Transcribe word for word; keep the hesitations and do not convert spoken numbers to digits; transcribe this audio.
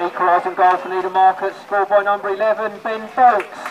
Equalising goal for Needham Markets, scored by number eleven, Ben Folkes.